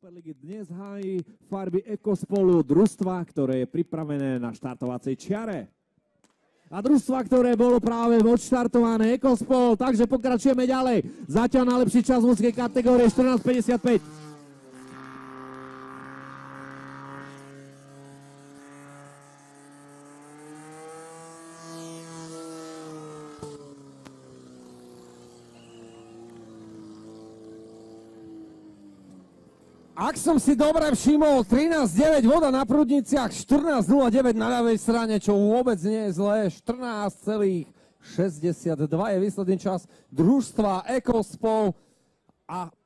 Superligy dnes hájí farby Ekospolu družstva, ktoré je pripravené na štartovacej čiare. A družstva, ktoré bolo práve odštartované Ekospol, takže pokračujeme ďalej. Zatiaľ najlepší čas mužskej kategórie 14:55. Ak som si dobre všimol, 13:09 voda na prúdniciach, 14:09 na ľavej strane, čo vôbec nie je zlé. 14,62 je výsledný čas družstva Ekospol a